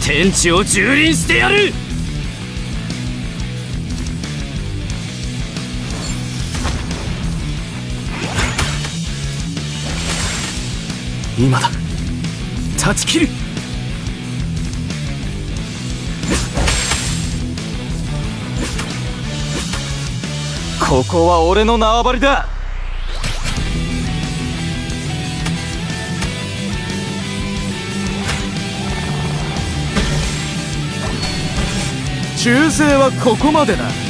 天地を蹂躙してやる。今だ、断ち切る。ここは俺の縄張りだ。忠誠はここまでだ。